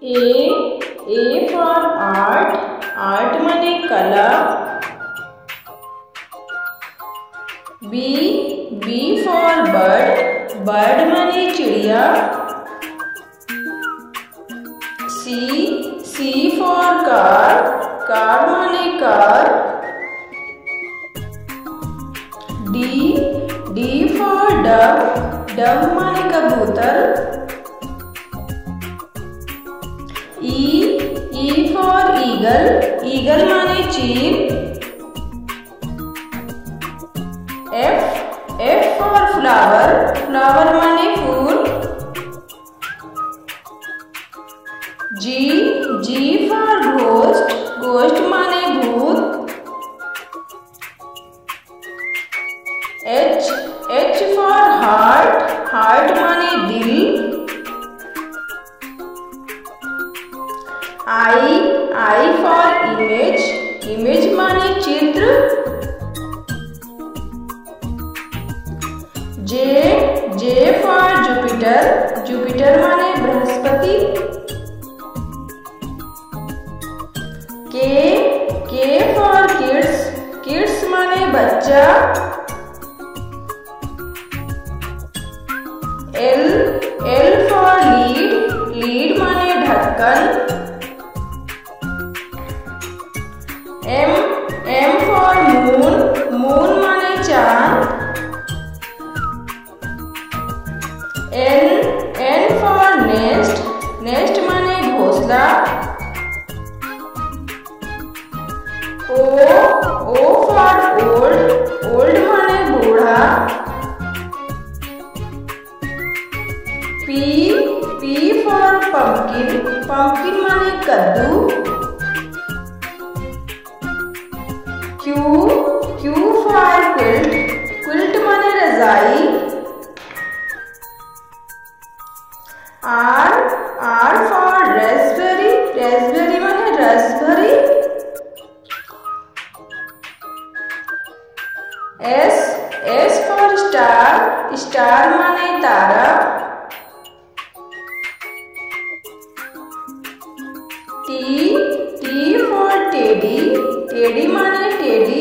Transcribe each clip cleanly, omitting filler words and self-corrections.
A for art, art माने कला। B for bird, bird माने चिड़िया। C for car, car माने car. D for dove, dove माने कबूतर। E for eagle, eagle माने चील। F for flower, flower माने फूल। G for ghost, ghost माने भूत। H for heart, heart माने दिल। I for image, image माने चित्र। J for Jupiter, Jupiter माने Brihaspati. K for kids, kids माने बच्चा। L for lead, lead माने ढक्कन। M for moon, moon माने चांद। N for nest, nest माने घोंसला। O for old, old माने बूढ़ा। P for pumpkin, pumpkin माने कद्दू। Q for quilt, quilt माने रजाई। R for raspberry, raspberry माने रस भरी। S for star, star माने तारा। T for teddy, teddy माने teddy.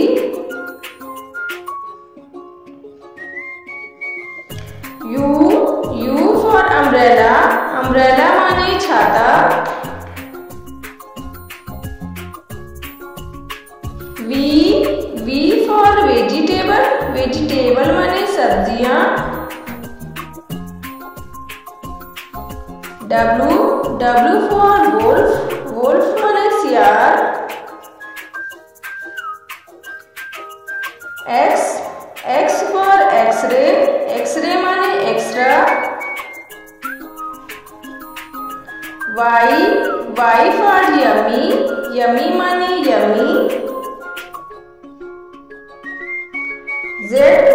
U for umbrella, umbrella माने छाता। V for vegetable, vegetable माने सब्जियां। W for wolf, wolf माने सियार। X for x-ray, x-ray माने x-ray. Y for yummy, yummy माने यमी। Z